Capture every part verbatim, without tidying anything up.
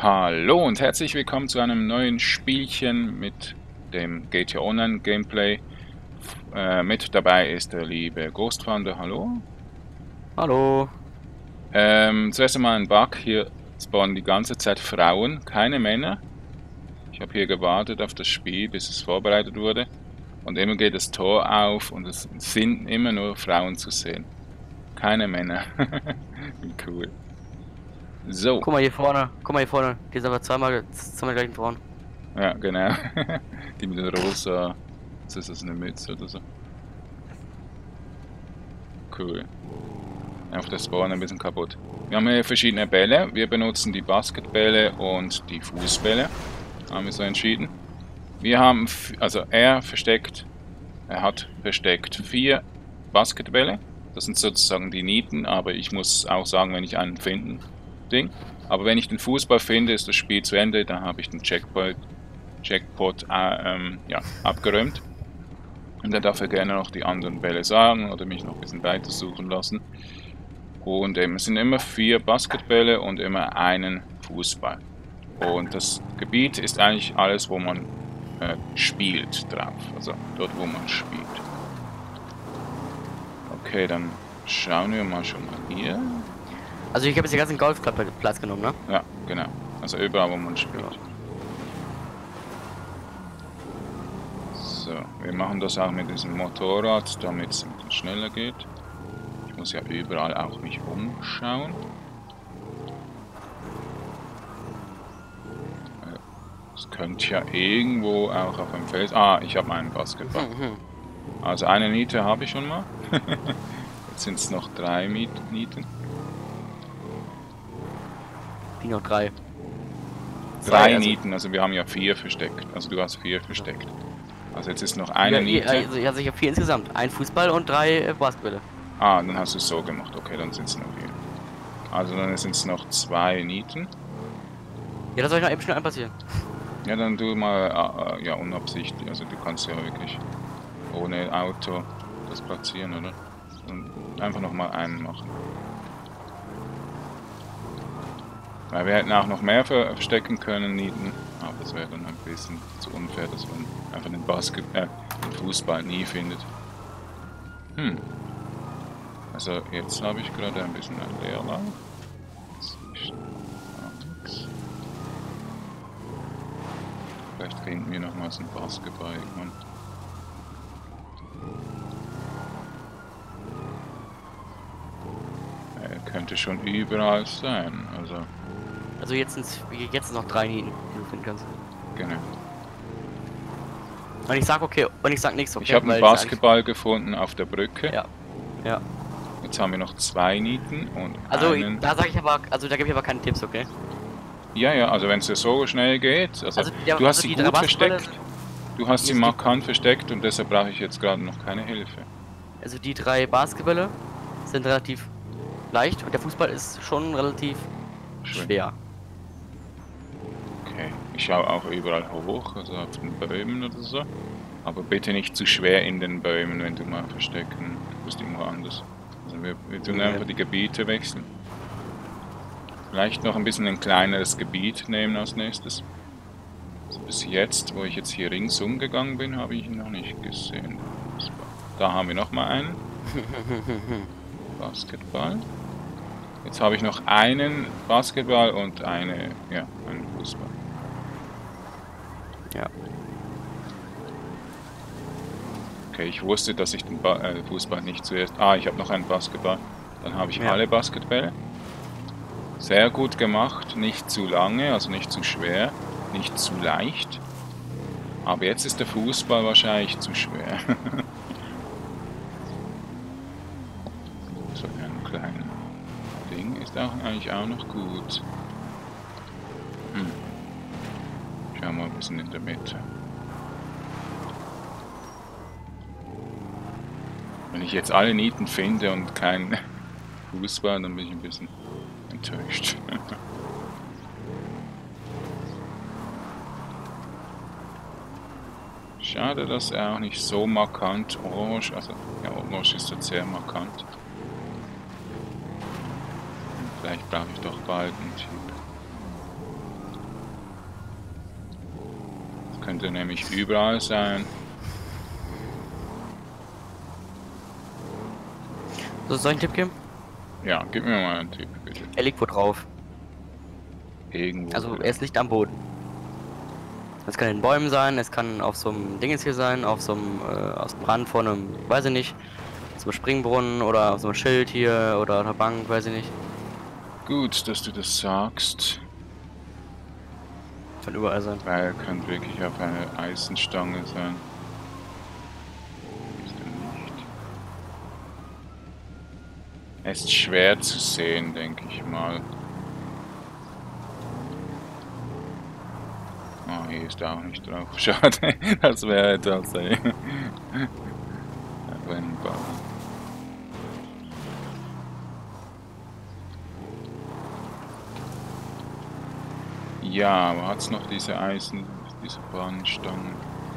Hallo und herzlich willkommen zu einem neuen Spielchen mit dem G T A Online Gameplay. Äh, mit dabei ist der liebe Ghostfounder. Hallo. Hallo. Ähm, zuerst einmal ein Bug. Hier spawnen die ganze Zeit Frauen, keine Männer. Ich habe hier gewartet auf das Spiel, bis es vorbereitet wurde. Und immer geht das Tor auf und es sind immer nur Frauen zu sehen. Keine Männer. Wie cool. So, Guck mal hier vorne. Guck mal hier vorne. Hier sind wir zweimal, zweimal gleichen Frauen. ja, genau. Die mit der rosa, was ist das, eine Mütze oder so? Cool. Einfach der Spawn ein bisschen kaputt. Wir haben hier verschiedene Bälle. Wir benutzen die Basketbälle und die Fußbälle. Haben wir so entschieden. Wir haben, also er versteckt, er hat versteckt vier Basketbälle. Das sind sozusagen die Nieten, aber ich muss auch sagen, wenn ich einen finden, Ding. Aber wenn ich den Fußball finde, ist das Spiel zu Ende. Dann habe ich den Checkpoint, Checkpot äh, ähm, ja, abgeräumt. Und dann darf er gerne noch die anderen Bälle sagen oder mich noch ein bisschen weiter suchen lassen. Und ähm, es sind immer vier Basketbälle und immer einen Fußball. Und das Gebiet ist eigentlich alles, wo man äh, spielt drauf. Also dort, wo man spielt. Okay, dann schauen wir mal schon mal hier. Also ich habe jetzt den ganzen Golfplatz genommen, ne? Ja, genau. Also überall, wo man Ja. spielt. So, wir machen das auch mit diesem Motorrad, damit es ein bisschen schneller geht. Ich muss ja überall auch mich umschauen. Es könnte ja irgendwo auch auf einem Feld... Ah, ich habe meinen Basketball. Mhm. Also eine Niete habe ich schon mal. Jetzt sind es noch drei Nieten. Die noch drei. Drei Zwei, also. Nieten, also wir haben ja vier versteckt. Also du hast vier versteckt. Also jetzt ist noch eine Ja, Niete. also, also ich habe vier insgesamt. Ein Fußball und drei äh, Basketbälle. Ah, dann hast du es so gemacht. Okay, dann sind es noch vier. Also dann sind es noch zwei Nieten. Ja, das soll ich noch eben schnell einpassieren. Ja, dann tu mal äh, ja unabsichtlich. Also du kannst ja wirklich ohne Auto das platzieren, oder? Und einfach nochmal einen machen. Weil wir hätten auch noch mehr verstecken können, Nieten. Aber das wäre dann ein bisschen zu unfair, dass man einfach den Basket, äh, den Fußball nie findet. Hm. Also jetzt habe ich gerade ein bisschen einen Leerlauf. Jetzt ist gar nichts. Vielleicht finden wir nochmals einen Basketball irgendwann. Er könnte schon überall sein, also Also jetzt sind jetzt sind noch drei Nieten, die du finden kannst. genau. Und ich sag okay, und ich sag nichts, okay? Ich habe einen weil das Basketball gefunden auf der Brücke. Ja. Ja. Jetzt haben wir noch zwei Nieten und Also einen... da sage ich aber, also da gebe ich aber keine Tipps, okay? Ja, ja, also wenn es ja so schnell geht, also, Also, ja, du hast also sie die drei gut Basketballe, versteckt, du hast sie also die, markant versteckt und deshalb brauche ich jetzt gerade noch keine Hilfe. also die drei Basketbälle sind relativ leicht und der Fußball ist schon relativ Schön. schwer. Okay, ich schaue auch überall hoch, also auf den Bäumen oder so. Aber bitte nicht zu schwer in den Bäumen, wenn du mal verstecken, du bist irgendwo anders. Also wir, wir tun Nee. einfach die Gebiete wechseln. Vielleicht noch ein bisschen ein kleineres Gebiet nehmen als nächstes. Also bis jetzt, wo ich jetzt hier ringsum gegangen bin, habe ich ihn noch nicht gesehen. Da haben wir noch mal einen Basketball. Jetzt habe ich noch einen Basketball und eine, ja, einen Fußball. Ja. Okay, ich wusste, dass ich den ba äh, Fußball nicht zuerst... Ah, ich habe noch einen Basketball. Dann habe ich Ja. alle Basketbälle. Sehr gut gemacht, nicht zu lange, also nicht zu schwer, nicht zu leicht. Aber jetzt ist der Fußball wahrscheinlich zu schwer. So ein kleines Ding ist auch eigentlich auch noch gut. Hm. Schauen wir mal ein bisschen in der Mitte. Wenn ich jetzt alle Nieten finde und keinen Fußball, dann bin ich ein bisschen enttäuscht. Schade, dass er auch nicht so markant orange, also ja, orange ist jetzt sehr markant. Vielleicht brauche ich doch bald einen Typ. könnte nämlich überall sein. So, soll ich einen Tipp geben? Ja, gib mir mal einen Tipp, bitte. Er liegt wo drauf. Irgendwo. Also er ist nicht am Boden. Es kann in den Bäumen sein, es kann auf so einem Dingens hier sein, auf so einem, äh, aus dem Rand von einem, weiß ich nicht, so einem Springbrunnen oder auf so einem Schild hier oder einer Bank, weiß ich nicht. Gut, dass du das sagst. Kann überall sein. Weil er könnte wirklich auf einer Eisenstange sein. Ist er nicht. Es ist schwer zu sehen, denke ich mal. Ah, hier ist er auch nicht drauf. Schade, das wäre tatsächlich ein Baum. Ja, aber hat es noch diese Eisen, diese Bahnstangen?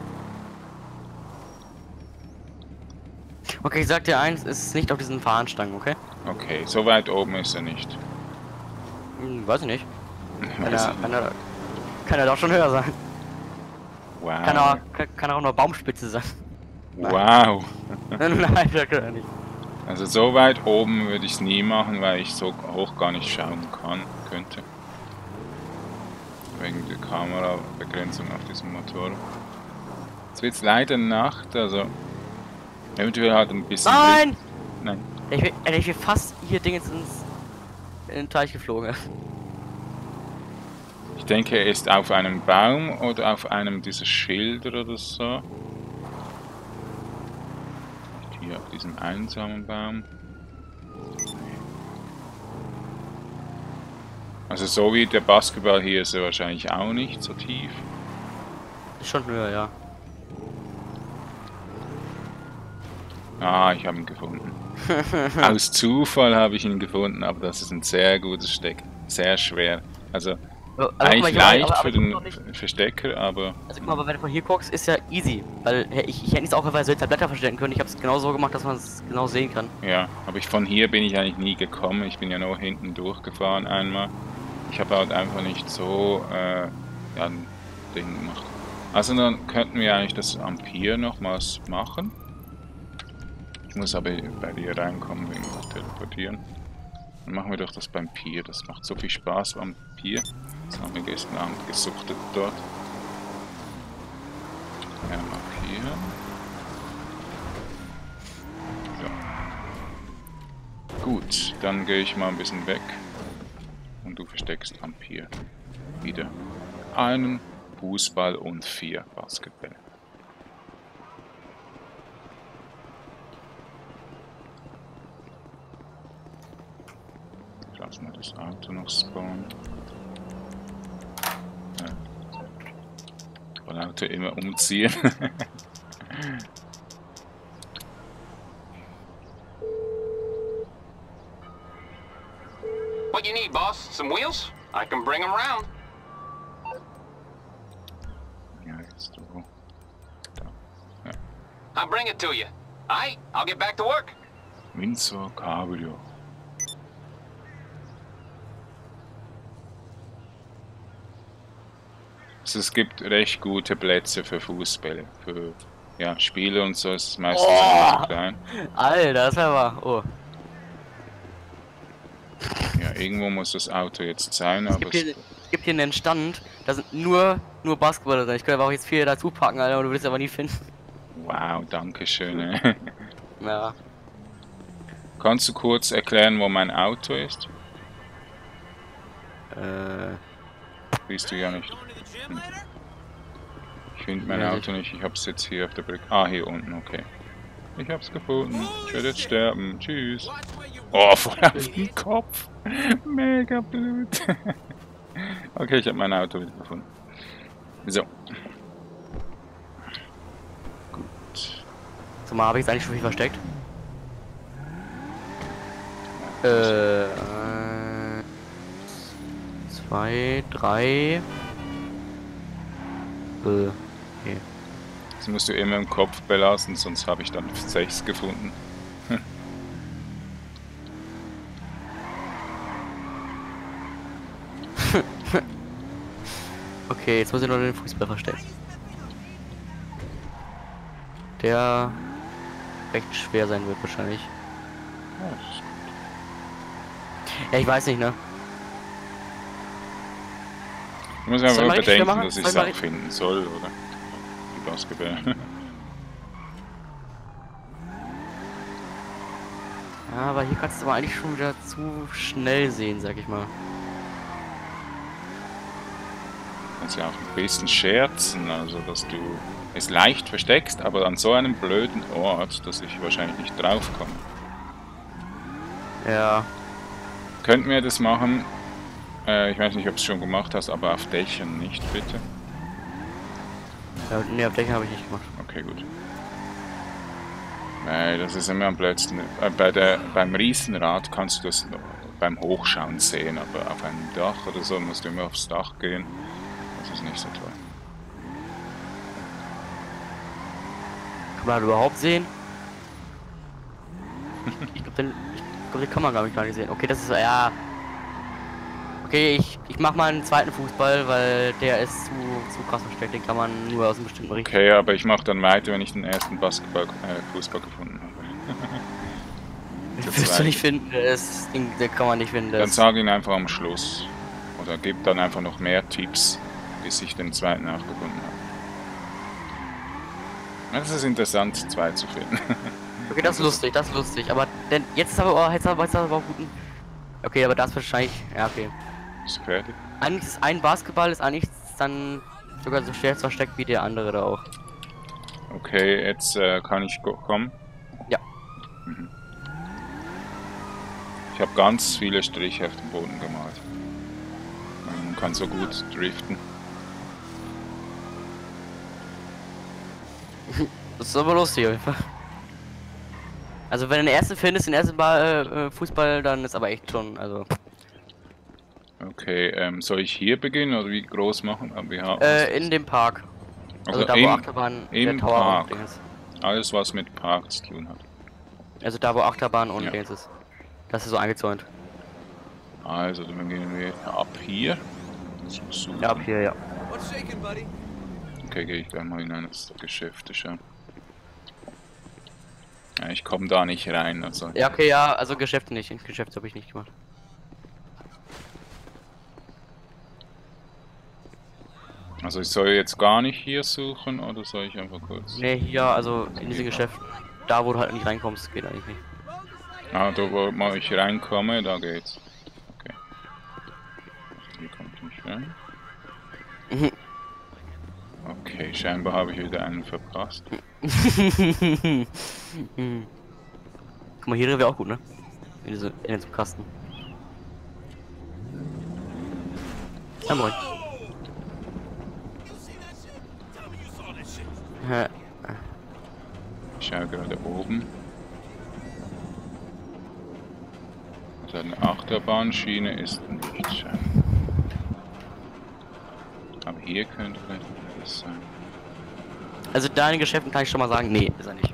Okay, ich sag dir eins, es ist nicht auf diesen Fahnenstangen, okay? Okay, so weit oben ist er nicht. Hm, weiß ich nicht. Kann Weiß er, ich kann er, kann er doch schon höher sein. Wow. Kann er, kann, kann er auch nur Baumspitze sein. Wow. Nein, das kann er nicht. Also so weit oben würde ich es nie machen, weil ich so hoch gar nicht schauen kann, könnte. Wegen der Kamerabegrenzung auf diesem Motor. Jetzt wird es leider Nacht, also eventuell halt ein bisschen... Nein! Licht. Nein! Ich bin, ich bin fast hier Dingens ins in den Teich geflogen. Ich denke, er ist auf einem Baum oder auf einem dieser Schilder oder so. Hier auf diesem einsamen Baum. Also so wie der Basketball hier ist er wahrscheinlich auch nicht so tief. Ist schon höher, ja. Ah, ich habe ihn gefunden. Aus Zufall habe ich ihn gefunden, aber das ist ein sehr gutes Steck. Sehr schwer. Also, Also, eigentlich guck mal, leicht aber, aber für guck den doch nicht- Verstecker, aber... Also guck mal, aber wenn du von hier guckst, ist ja easy. Weil äh, ich, ich hätte es auch einfach so Blätter verstecken können. Ich habe es genau so gemacht, dass man es genau sehen kann. Ja, aber ich, von hier bin ich eigentlich nie gekommen. Ich bin ja nur hinten durchgefahren einmal. Ich habe halt einfach nicht so äh, ja, ein Ding gemacht. Also dann könnten wir eigentlich das am Pier nochmals machen. Ich muss aber bei dir reinkommen wegen das Teleportieren. Dann machen wir doch das beim Pier. Das macht so viel Spaß beim Pier. Das haben wir gestern Abend gesuchtet dort. Ja, markieren. So. Gut, dann gehe ich mal ein bisschen weg. Und du versteckst am Pier wieder einen Fußball und vier Basketbälle. Lass mal das Auto noch spawnen. Ja. Das Auto immer umziehen. What you need, boss? Some wheels? I can bring them round. Ja, jetzt wo? Da. Ja. I'll bring it to you. Aight, I'll get back to work. Windsor Cabrio. Also es gibt recht gute Plätze für Fußbälle. Für ja, Spiele und so ist es meistens Oh! nicht klein. Alter, das ist aber. Oh. Ja, irgendwo muss das Auto jetzt sein, Es aber gibt, es, hier, es gibt hier einen Stand, da sind nur, nur Basketballer drin. Ich könnte aber auch jetzt vier dazu packen, Alter, aber du willst es aber nie finden. wow, danke schön. ey. Ja. Kannst du kurz erklären, wo mein Auto ist? Äh. Siehst du ja nicht. Hm. Ich finde mein Ja, Auto nicht, ich hab's jetzt hier auf der Brücke. Ah, hier unten, okay. Ich hab's gefunden. Ich werde jetzt sterben. Tschüss. Oh, voll auf den Kopf. Mega blöd. Okay, ich habe mein Auto wieder gefunden. So. Gut. So, mal habe ich jetzt eigentlich schon viel versteckt. Äh. äh zwei, drei. Äh. Okay. Das musst du immer im Kopf belassen, sonst habe ich dann sechs gefunden. Okay, jetzt muss ich noch den Fußball verstecken. der recht schwer sein wird wahrscheinlich. Ja, das ist Ja, ich weiß nicht, ne? Ich muss Soll einfach ich mal richtig schwer bedenken, machen? dass ich Soll es ich mal auch richtig- finden soll, oder? Die Basketball. Ja, aber hier kannst du aber eigentlich schon wieder zu schnell sehen, sag ich mal. Kannst ja auch ein bisschen scherzen, also dass du es leicht versteckst, aber an so einem blöden Ort, dass ich wahrscheinlich nicht draufkomme. Ja. Könnten wir das machen? Äh, ich weiß nicht, ob du es schon gemacht hast, aber auf Dächern nicht, bitte. ja ne, auf Dächern habe ich nicht gemacht. Okay, gut. Weil das ist immer am blödsten. Äh, bei der, beim Riesenrad kannst du das beim Hochschauen sehen, aber auf einem Dach oder so musst du immer aufs Dach gehen. Das ist nicht so toll. Kann man das überhaupt sehen? Ich glaube, den, ich glaub, den kann man gar nicht, gar nicht sehen. Okay, das ist ja. Okay, ich, ich mach mal einen zweiten Fußball, weil der ist zu, zu krass versteckt. Den kann man nur aus einem bestimmten Richt. Okay, aber ich mache dann weiter, wenn ich den ersten Basketball, äh, Fußball gefunden habe. Den wirst du nicht finden. Das Ding, den kann man nicht finden. Dann Das, sag ihn einfach am Schluss. Oder gib dann einfach noch mehr Tipps, bis ich den zweiten auch gefunden habe. Ja, das ist interessant, zwei zu finden. okay, das ist lustig, das ist lustig. Aber denn jetzt ist aber, oh, jetzt aber, jetzt aber auch guten. Okay, aber das ist wahrscheinlich. Ja, okay. Ist fertig? Eigentlich ist ein Basketball ist eigentlich dann sogar so schwer versteckt wie der andere da auch. Okay, jetzt äh, kann ich go- kommen. Ja. Mhm. Ich habe ganz viele Striche auf dem Boden gemalt. Man kann so gut driften. Das ist aber lustig auf jeden Fall. Also wenn du den ersten findest, den ersten Ball, äh, Fußball, dann ist aber echt schon, also. Okay, ähm, soll ich hier beginnen oder wie groß machen? Aber wir haben Äh, in dem Park. Also, Also da wo im- Achterbahn, im der Tower Park. und Dings ist. alles, was mit Park zu tun hat. Also da wo Achterbahn und Ja. Dings ist. Das ist so eingezäunt. Also, dann gehen wir ab hier. So, suchen. Ja, ab hier, ja. What's shaking, buddy? Okay, gehe ich gleich mal in eines der Geschäfte schauen. Ja, ich komme da nicht rein, also. Ja, okay, ja, also Geschäfte nicht. Geschäfte habe ich nicht gemacht. Also ich soll jetzt gar nicht hier suchen oder soll ich einfach kurz? Ne, hier, also in diesem Geschäft, da wo du halt nicht reinkommst, geht eigentlich nicht. Ah, da wo mal ich reinkomme, da geht's. Okay. Hier kommt ich nicht rein. Mhm. Okay, scheinbar habe ich wieder einen verpasst. Mhm. Guck mal, hier drin wäre auch gut, ne? In, diese, in diesem Kasten. Ja, moin. Hä? Ich schaue gerade oben. Also eine Achterbahnschiene ist nicht scheinbar. Aber hier könnte vielleicht was sein. Also da in den Geschäften kann ich schon mal sagen, nee, ist er nicht.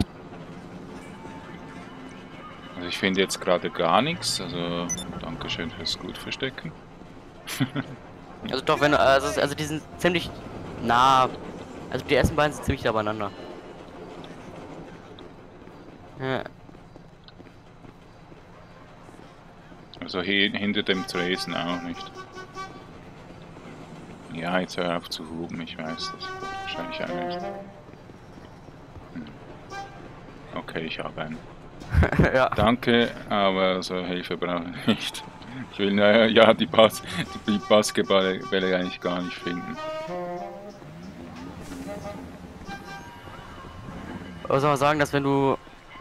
Also ich finde jetzt gerade gar nichts, also Dankeschön fürs gut verstecken. Also doch, wenn du, also, also die sind ziemlich nah, also die ersten beiden sind ziemlich nah beieinander. Ja. Also hier hinter dem Tresen auch nicht. Ja, jetzt hör auf zu hupen, ich weiß das. Wahrscheinlich auch nicht. Hm. Okay, ich habe einen. Ja. Danke, aber so Hilfe brauche ich nicht. Ich will äh, ja die, Bas die Basketballbälle eigentlich gar nicht finden. Was soll man sagen, dass wenn du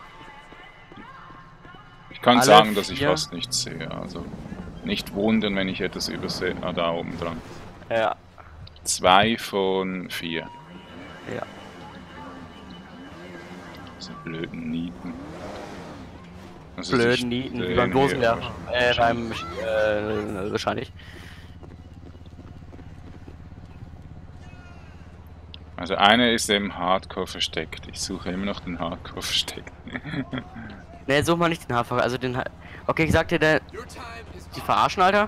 Ich kann Alle sagen, dass ich vier? fast nichts sehe. Also nicht wundern, wenn ich etwas übersehe. Ah, da oben dran. ja, Zwei von vier. ja. Diese blöden Nieten. Also Blöden sich Nieten, wie drehen beim hier Dosenwerfen. Äh, beim, wahrscheinlich. äh, wahrscheinlich. Also einer ist eben Hardcore versteckt. Ich suche immer noch den Hardcore versteckt. Ne, such mal nicht den Hafer, also den ha Okay, ich sag dir, der, Your time is die verarschen, Alter.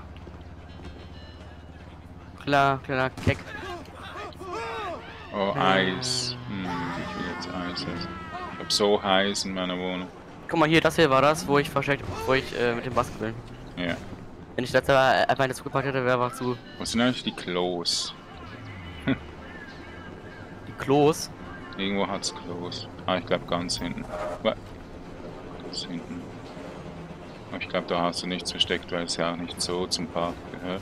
Klar, kleiner Keck. Oh, Eis. Hm. Ich will jetzt Eis essen. Ich hab so heiß in meiner Wohnung. Guck mal hier, das hier war das, wo ich versteckt, wo ich äh, mit dem Basketball. Ja. Wenn ich letztes Mal einfach eine zugepackt hätte, wäre einfach zu. Was sind eigentlich die Klos? Die Klos. Irgendwo hat's Klos. Ah, ich glaube ganz hinten. Was? Ganz hinten. Aber ich glaube, da hast du nichts versteckt, weil es ja auch nicht so zum Park gehört.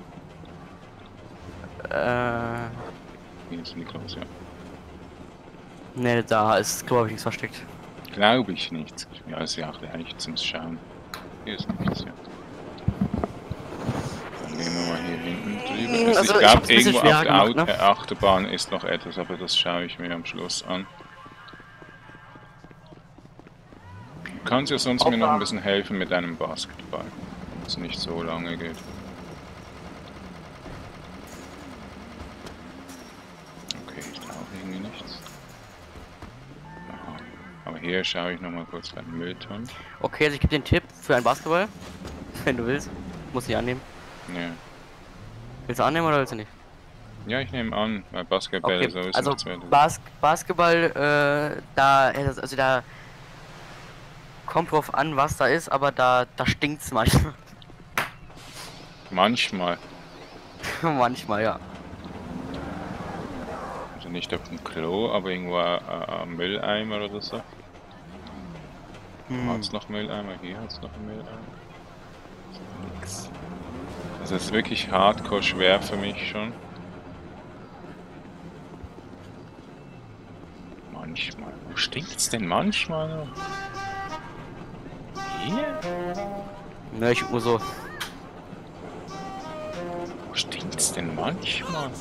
Äh. Hier sind die Klos, ja. Ne, da ist, glaube ich, nichts versteckt. Glaube ich nicht. Ja, ist ja auch leicht zum Schauen. Hier ist nichts, ja. Dann gehen wir mal hier hinten drüber. Also, Also, ich ich hab's glaube, ein bisschen irgendwo schwer auf der gemacht, Au ne? äh, Achterbahn ist noch etwas, aber das schaue ich mir am Schluss an. Du kannst ja sonst mir noch ein bisschen helfen mit deinem Basketball, wenn es nicht so lange geht. Okay, ich brauche irgendwie nichts. Aha. Aber hier schaue ich noch mal kurz bei den Mülltonnen. Okay, also ich gebe den Tipp für einen Basketball. Wenn du willst. Muss ich annehmen. Ja. Willst du annehmen oder willst du nicht? Ja, ich nehme an, weil Basketball Okay, sowieso also nichts mehr. Bas Basketball, äh, da, also da kommt drauf an, was da ist, aber da, da stinkt's manchmal. Manchmal. Manchmal, ja. Also nicht auf dem Klo, aber irgendwo ein, ein Mülleimer oder so. Hm. Hat's noch Mülleimer? Hier hat's noch einen Mülleimer. Nix. Also es ist wirklich hardcore schwer für mich schon. Manchmal. Wo stinkt's denn manchmal noch? Hier? Ne, ich nur so. Wo stinkt's denn manchmal?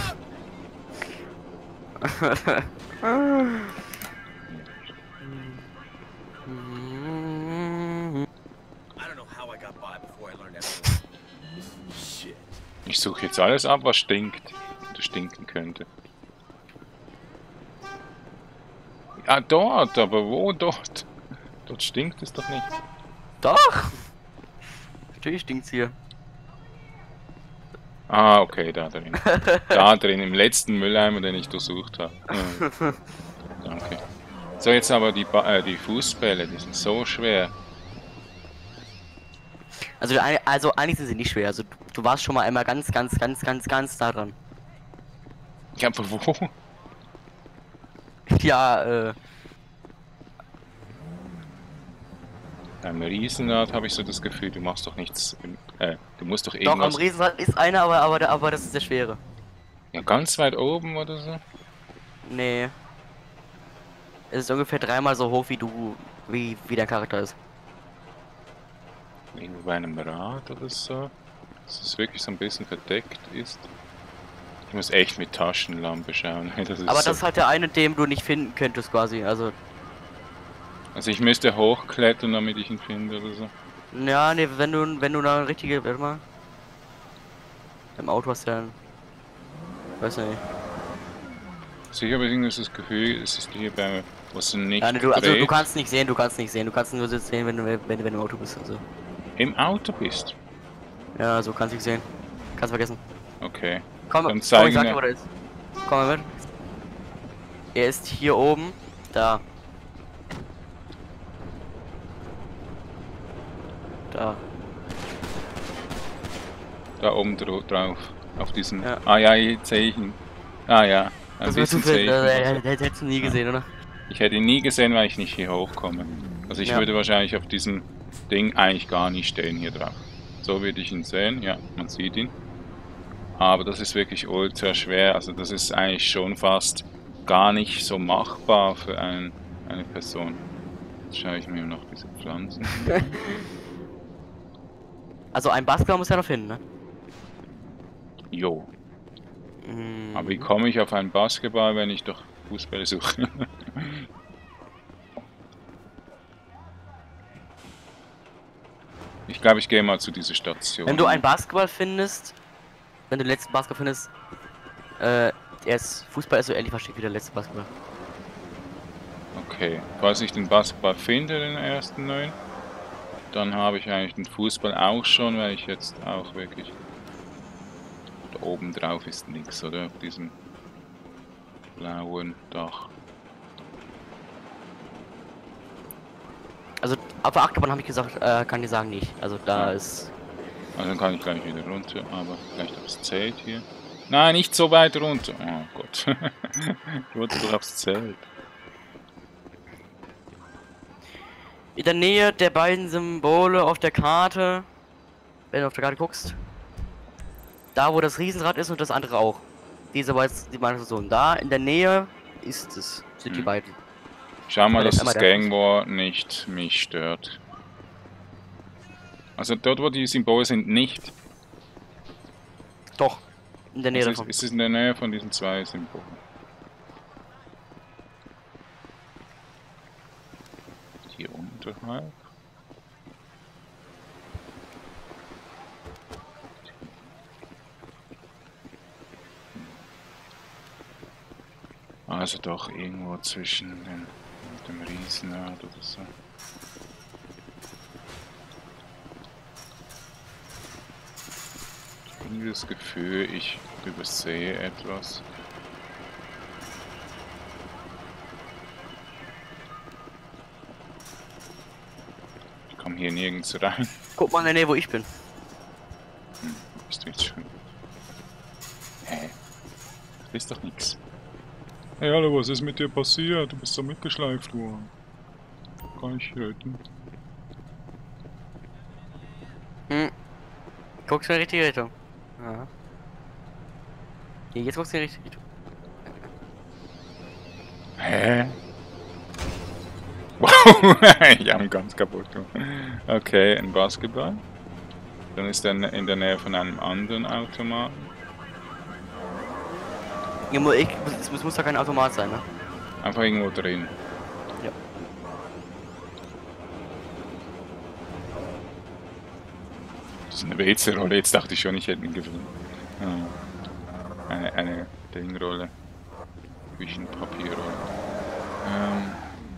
Ich suche jetzt alles ab, was stinkt. Oder stinken könnte. Ah, dort, aber wo dort? Dort stinkt es doch nicht. Doch! Natürlich stinkt's hier. Ah, okay, da drin. Da drin, im letzten Mülleimer, den ich durchsucht habe. Ja. Danke. So, jetzt aber die, ba äh, die Fußbälle, die sind so schwer. Also, also eigentlich sind sie nicht schwer. Also du, du warst schon mal einmal ganz, ganz, ganz, ganz, ganz da dran. Ja, aber wo? Ja, äh. Beim Riesenrad habe ich so das Gefühl, du machst doch nichts. Im, äh, du musst doch Doch, irgendwas. am Riesenrad ist einer, aber, aber, aber das ist der schwere. Ja, ganz weit oben oder so? Nee. Es ist ungefähr dreimal so hoch wie du, wie, wie dein Charakter ist. Irgendwo bei einem Rad oder so. Dass es wirklich so ein bisschen verdeckt ist. Ich muss echt mit Taschenlampe schauen. Das ist Aber so. das ist halt der eine, den du nicht finden könntest quasi. Also, Also ich müsste hochklettern, damit ich ihn finde oder so. ja, nee, wenn du, wenn du da eine richtige, warte mal. Im Auto hast du ja, weiß nicht. Also ich habe irgendwie das Gefühl, es ist hier bei, wo es nicht Ja, nee, du, also du dreht. kannst nicht sehen, du kannst nicht sehen, du kannst nur sehen, wenn du, wenn, wenn du im Auto bist. Also. Im Auto bist. Ja, so kannst du nicht sehen. Kannst vergessen. Okay. Komm, Dann komm, zeigen ich sag wir- dir, wo der ist. Komm mal mit. Er ist hier oben. Da. Da. Da oben dro drauf. Auf diesem. Ja. Ah ja, jetzt sehe ich ihn. Ah ja. Ein Das wäre bisschen zufällig. sehe ich Also, ihn. äh, Also, das hättest du nie gesehen, oder? ich hätte ihn nie gesehen, weil ich nicht hier hochkomme. Also ich Ja. würde wahrscheinlich auf diesem Ding eigentlich gar nicht stehen hier drauf. So würde ich ihn sehen, ja, man sieht ihn. Aber das ist wirklich ultra schwer. Also das ist eigentlich schon fast gar nicht so machbar für ein, eine Person. Jetzt schaue ich mir noch diese Pflanzen. Also ein Basketball muss ja noch finden, ne? Jo. Mm. Aber wie komme ich auf einen Basketball, wenn ich doch Fußball suche? Ich glaube, ich gehe mal zu dieser Station. Wenn du einen Basketball findest, wenn du den letzten Basketball findest, äh, er ist Fußball ist so ähnlich versteckt wie der letzte Basketball. Okay, falls ich den Basketball finde, den ersten neuen, dann habe ich eigentlich den Fußball auch schon, weil ich jetzt auch wirklich... Da oben drauf ist nichts, oder? Auf diesem blauen Dach. Also auf der Achterbahn habe ich gesagt, äh, kann ich sagen nicht. Also da Ja. ist. Also dann kann ich gleich wieder runter, aber vielleicht aufs Zelt hier. Nein, nicht so weit runter. Oh Gott. Ich wollte doch aufs Zelt. In der Nähe der beiden Symbole auf der Karte, wenn du auf der Karte guckst, da wo das Riesenrad ist und das andere auch. Diese beiden, die beiden so. Da in der Nähe ist es, sind die Hm. beiden. Schau mal, Aber dass jetzt das einmal der Gang War nicht mich stört. Also dort, wo die Symbole sind, nicht. Doch, in der Nähe Also ist, davon. ist es in der Nähe von diesen zwei Symbolen. Hier unterhalb. Also doch irgendwo zwischen den, dem Riesenrad oder so. Ich habe irgendwie das Gefühl, ich übersehe etwas. Ich komme hier nirgends rein. Guck mal in der Nähe, wo ich bin. Hm, bist du jetzt schon? Hä? Das ist doch nichts. Hey, hallo, was ist mit dir passiert? Du bist so mitgeschleift worden. Kann ich retten? Hm. Guckst du in die richtige Richtung. Ja. Hier, jetzt guckst du in die richtige Richtung. Hä? Wow, ich habe ihn ganz kaputt gemacht. Okay, ein Basketball. Dann ist er in der Nähe von einem anderen Automaten. Ja, mu- ich, es muss, muss doch kein Automat sein, ne? Einfach irgendwo drin. Ja. Das ist eine W C-Rolle, jetzt dachte ich schon, ich hätte ihn gefunden. Ah. Eine, eine Dingrolle. Küchenpapierrolle. Ähm.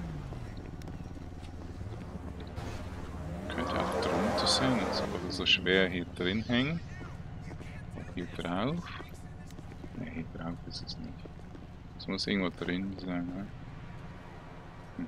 Könnte auch drunter sein, jetzt aber so schwer hier drin hängen. Hier drauf. Ne, hier drauf ist es nicht. Es muss irgendwo drin sein, ne? Hm.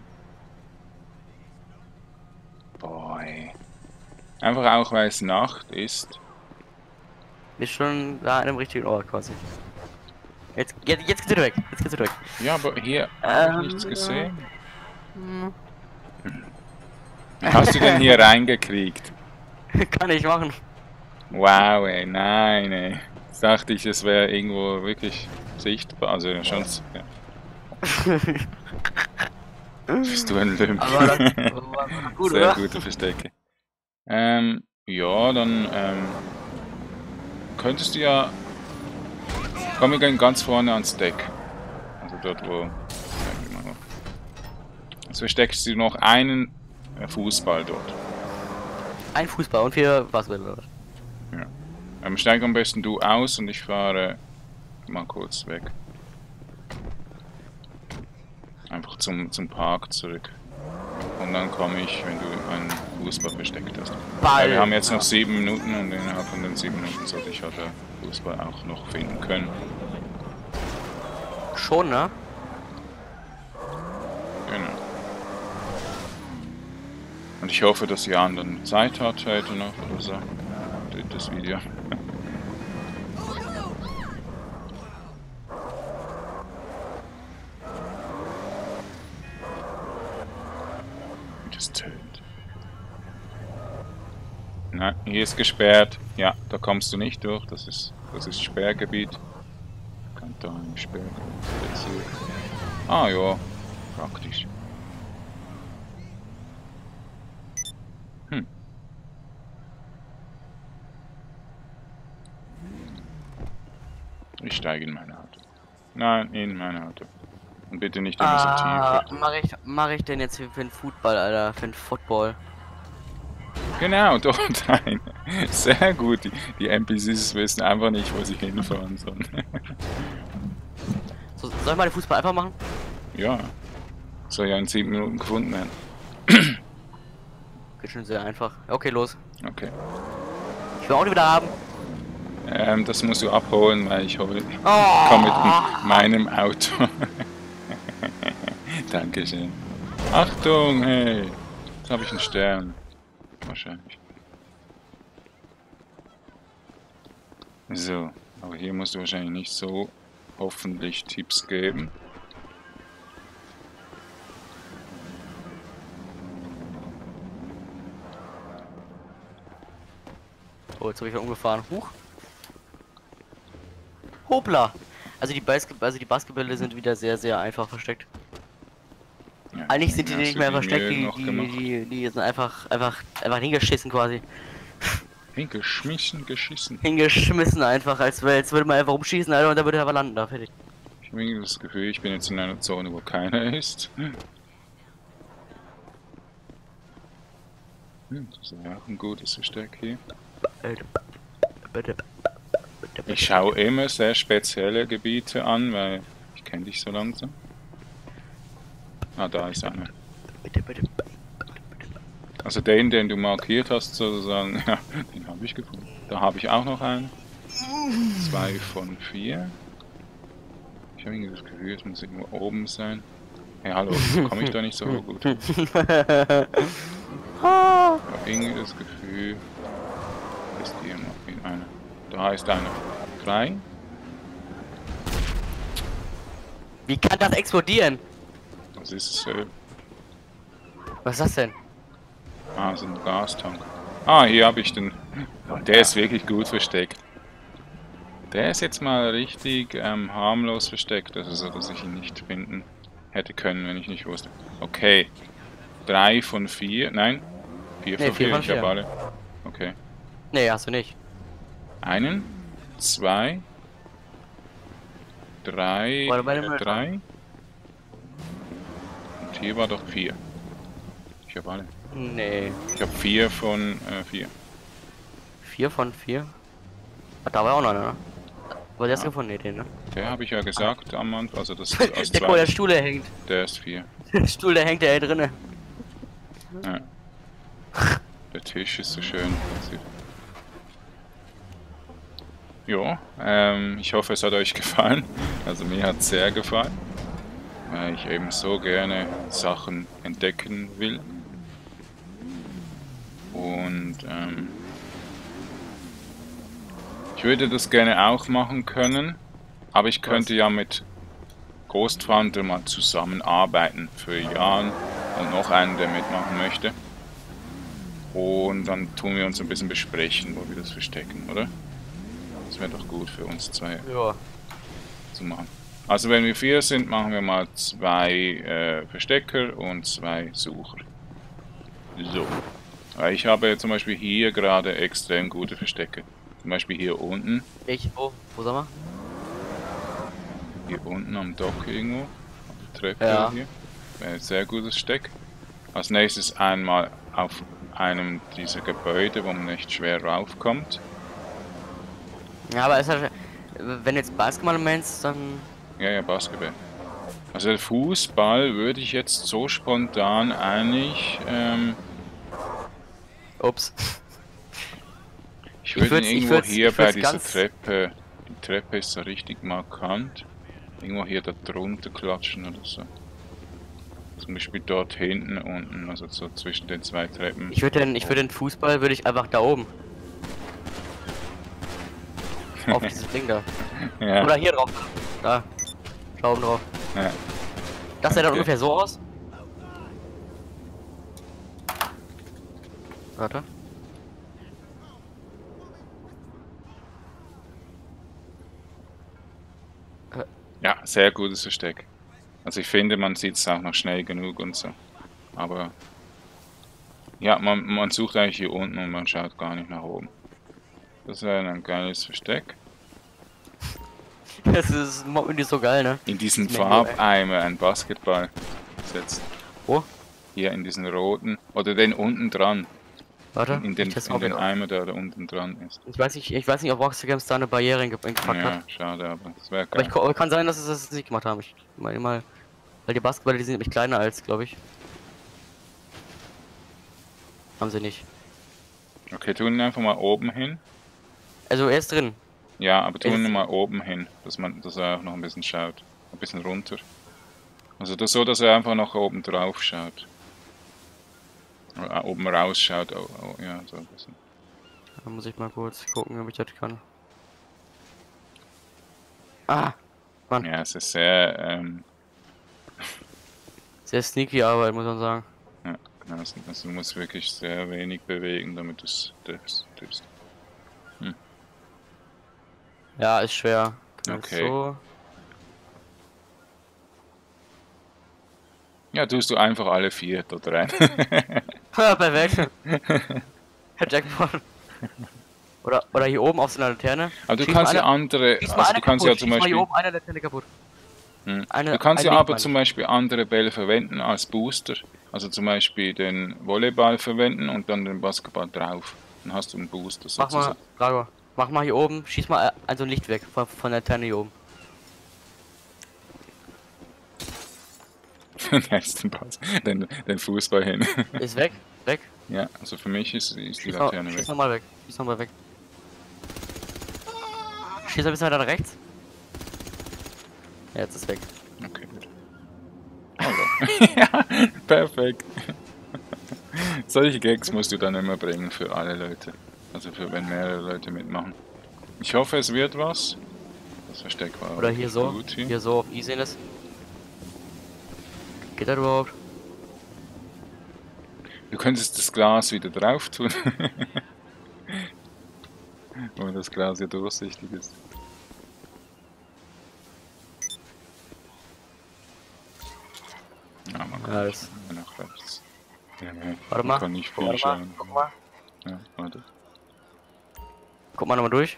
Boy. Einfach auch, weil es Nacht ist. Ist schon da an dem richtigen Ort quasi. Jetzt, jetzt, jetzt geht's wieder weg. Jetzt geht's wieder weg. Ja, aber hier habe Ähm, ich nichts gesehen. Hm. Wie hast du denn hier reingekriegt? Kann ich machen. Wow, ey, nein, ey. Jetzt dachte ich, es wäre irgendwo wirklich sichtbar. Also schon. Ja. Bist du ein Lümp? Aber das war gut, Sehr oder? gute Verstecke. Ähm, ja, dann ähm, könntest du ja. Komm, wir gehen ganz vorne ans Deck. Also dort, wo. Also versteckst du noch einen Fußball dort. Ein Fußball und vier Basketball. Ja. Ähm, steig am besten du aus und ich fahre mal kurz weg. Einfach zum, zum Park zurück. Und dann komme ich, wenn du einen Fußball versteckt hast. Ball. Weil wir haben jetzt noch sieben Minuten und innerhalb von den sieben Minuten sollte ich halt den Fußball auch noch finden können. Schon, ne? Genau. Und ich hoffe, dass Jan dann Zeit hat heute noch oder so. Drittes Video. Das tönt. Nein, hier ist gesperrt. Ja, da kommst du nicht durch. Das ist, das ist Sperrgebiet. Kann da ein Sperrgebiet. Ah ja, praktisch. Hm. Ich steige in mein Auto. Nein, in mein Auto. Und bitte nicht immer so Ah, tief. mach ich, mach ich denn jetzt für den Football, Alter, für den Football? Genau, dort ein. Sehr gut. Die, die N P Cs wissen einfach nicht, wo sie hinfahren sollen. So, soll ich mal den Fußball einfach machen? Ja. Soll ja in sieben Minuten gefunden werden. Geht schon sehr einfach. Okay, los. Okay. Ich will Auto wieder haben. Ähm, das musst du abholen, weil ich hol, Oh. komm mit m- meinem Auto. Dankeschön. Achtung, hey. Jetzt habe ich einen Stern. Wahrscheinlich. So, aber hier musst du wahrscheinlich nicht so hoffentlich Tipps geben. Oh, jetzt habe ich mal umgefahren. Huch. Hoppla. Also die, Basketball, also die Basketbälle sind wieder sehr, sehr einfach versteckt. Ja, Eigentlich sind die hast nicht du mehr die versteckt, Mühe die, noch die, gemacht? die, die sind einfach, einfach, einfach hingeschissen quasi. Hingeschmissen, geschissen. Hingeschmissen einfach, als, wär- als würde man einfach rumschießen, Alter, und dann würde er aber landen, da fertig. Ich habe irgendwie das Gefühl, ich bin jetzt in einer Zone, wo keiner ist. Hm, das ist ja auch ein gutes Versteck hier. Ich schaue immer sehr spezielle Gebiete an, weil ich kenne dich so langsam. Ah, da ist einer. Also den, den du markiert hast, sozusagen, ja, den habe ich gefunden. Da habe ich auch noch einen. Zwei von vier. Ich habe irgendwie das Gefühl, es muss irgendwo oben sein. Hey, hallo, komme ich da nicht so gut? Ich habe irgendwie das Gefühl, ist hier noch einer. Da ist einer. Drei. Wie kann das explodieren? Das ist äh, Was ist das denn? ah, so ein Gastank. Ah, hier habe ich den. Der ist wirklich gut versteckt. Der ist jetzt mal richtig ähm, harmlos versteckt, also so, dass ich ihn nicht finden hätte können, wenn ich nicht wusste. Okay. Drei von vier. Nein. Vier Nee, von vier vier. von Ich habe vier. alle. Okay. Nee, hast du nicht. Einen. Zwei. Drei. Warte, bei Äh, dem drei. Und hier war doch vier. Ich habe alle. Nee. Ich habe vier von äh, vier. Vier von vier? Ah, da war auch noch einer, ne? Aber der hast du Ja. gefunden, nee, den, ne? Der habe ich ja gesagt am Anfang. Also das ist aus Der, guck mal, der zwei. Stuhl, der hängt. Der ist vier. Der Stuhl, der hängt, der hier drinne. Ja. Der Tisch ist so schön. Ja, ähm, ich hoffe, es hat euch gefallen. Also mir hat es sehr gefallen, weil ich eben so gerne Sachen entdecken will. Und ähm, ich würde das gerne auch machen können, aber ich könnte Was? ja mit Ghost Hunter mal zusammenarbeiten für Jan und noch einen, der mitmachen möchte. Und dann tun wir uns ein bisschen besprechen, wo wir das verstecken, oder? Das wäre doch gut für uns zwei Ja. zu machen. Also wenn wir vier sind, machen wir mal zwei äh, Verstecker und zwei Sucher. So. Weil ich habe zum Beispiel hier gerade extrem gute Verstecke. Zum Beispiel hier unten. Ich, wo? Wo sind wir? Hier unten am Dock irgendwo. Auf der Treppe Ja. hier. Wäre ein sehr gutes Steck. Als nächstes einmal auf einem dieser Gebäude, wo man nicht schwer raufkommt. Ja, aber ist ja, wenn du jetzt Basketball meinst, dann... Ja, ja, Basketball. Also der Fußball würde ich jetzt so spontan eigentlich, ähm, Ups. ich Ich würde würd's- ihn ich irgendwo würd's- hier ich bei würd's dieser ganz- Treppe, die Treppe ist so richtig markant, irgendwo hier da drunter klatschen oder so. Zum Beispiel dort hinten unten, also so zwischen den zwei Treppen. Ich würde den, ich würde den Fußball, würde ich einfach da oben. Auf dieses Ding da. Ja, Oder hier drauf. Da. Da oben drauf. ja. Das sah dann Okay. ungefähr so aus. Warte. Ja, sehr gutes Versteck. Also ich finde, man sieht es auch noch schnell genug und so. Aber ja, man, man sucht eigentlich hier unten und man schaut gar nicht nach oben. Das wäre ein geiles Versteck. Das ist nicht so geil, ne? In diesen Das Menü, Farbeimer ein Basketball setzen. Wo? Hier in diesen roten. Oder den unten dran. Warte. In den, ich, teste in mal, den ob- Eimer, der da unten dran ist. ich weiß nicht, ich weiß nicht, ob Rockstar Games da eine Barriere einge- eingepackt Ja, hat. schade, aber das wäre Aber ich geil. ko- kann sein, dass es das nicht gemacht haben. Ich meine mal. Weil die Basketballer, die sind nämlich kleiner als, glaube ich. Haben sie nicht. Okay, tun ihn einfach mal oben hin. Also er ist drin. Ja, aber tun Ist- ihn mal oben hin, dass man, dass er auch noch ein bisschen schaut. Ein bisschen runter. Also das so, dass er einfach noch oben drauf schaut. Oder oben rausschaut. Oh, oh, ja, so ein bisschen. Da muss ich mal kurz gucken, ob ich das kann. Ah! Mann. Ja, es ist sehr, ähm, Sehr sneaky Arbeit, muss man sagen. ja, genau, also, also du musst wirklich sehr wenig bewegen, damit du es triffst. triffst. Ja, ist schwer. Okay. So. Ja, tust du einfach alle vier dort rein. Ha, perfekt. Jackpot. Oder, oder hier oben auf so einer Laterne. Aber du Schieß kannst mal ja eine- andere, Schieß mal also eine du kannst ja kaputt, zum schieß mal Beispiel, hier oben eine Laterne kaputt. hm. Eine, du kannst ein ja Link, aber meine zum ich. Beispiel andere Bälle verwenden als Booster. Also zum Beispiel den Volleyball verwenden und dann den Basketball drauf. Dann hast du einen Booster Mach mal, sozusagen. Drago, mach mal hier oben, schieß mal äh, ein so ein Licht weg von, von der Laterne hier oben. Nächsten Pass. Den, den Fußball hin. Ist weg, weg. Ja, also für mich ist, ist die Schieß, mal, Laterne schieß weg. noch mal weg, schieß noch mal weg. Schieß ein bisschen weiter nach rechts. Ja, jetzt ist weg. Okay, gut. Also. Ja, perfekt. Solche Gags musst du dann immer bringen für alle Leute. Also für wenn mehrere Leute mitmachen. Ich hoffe, es wird was. Das Versteck war Oder hier wirklich so, gut hier. hier so auf Easiness. Geht das überhaupt? Du könntest das Glas wieder drauf tun. Weil das Glas ja durchsichtig ist. Ja, man kann Ja, nicht das- mehr nach rechts. Ja, ne, Warte man mal, kann nicht viel Warte mal, schauen. guck mal. Ja, warte. Guck mal nochmal durch.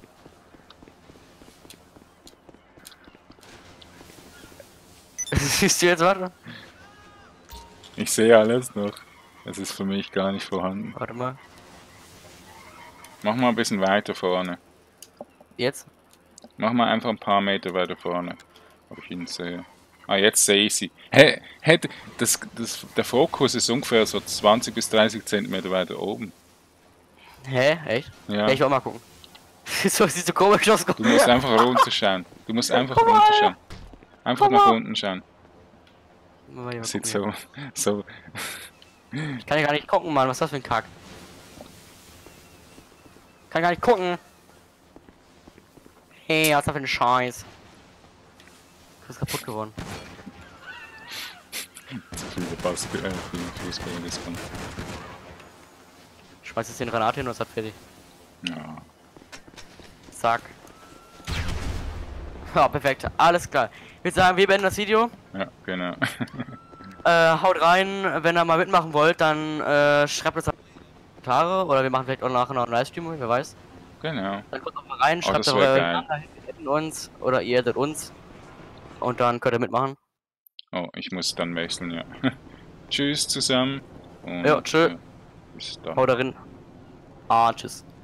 Siehst du jetzt, warte? Ich sehe alles noch. Es ist für mich gar nicht vorhanden. Warte mal. Mach mal ein bisschen weiter vorne. Jetzt? Mach mal einfach ein paar Meter weiter vorne. Ob ich ihn sehe. Ah, jetzt sehe ich sie. Hä? Hä? Das, das, der Fokus ist ungefähr so zwanzig bis dreißig Zentimeter weiter oben. Hä? Echt? Ja. Ja, ich will auch mal gucken. so sieht so komisch aus. Du musst einfach runterschauen. Du musst einfach runterschauen. Einfach nach unten schauen. Mal hier mal Sieht gucken. so, so. Ich kann ja gar nicht gucken, Mann. Was ist das für ein Kack? Kann gar nicht gucken. Hey, was ist das für ein Scheiß? Du bist kaputt geworden. Zu viele Basketball, äh, viele Fußballer gespannt. Schmeiß jetzt den Granate hin und ist das fertig. Ja. Zack. Ja, perfekt. Alles klar. Ich würde sagen, wir beenden das Video. Ja, genau. Äh, haut rein, wenn ihr mal mitmachen wollt, dann äh, schreibt uns in die Kommentare oder wir machen vielleicht auch nachher noch einen Livestream, wer weiß. Genau. Dann kommt doch mal rein, Oh, schreibt das eure wär geil. Namen dahin, wir adden uns oder ihr addet uns und dann könnt ihr mitmachen. Oh, ich muss dann wechseln, ja. Tschüss zusammen. Und, Ja, tschö. äh, bis dann. Haut rein. Ah, tschüss.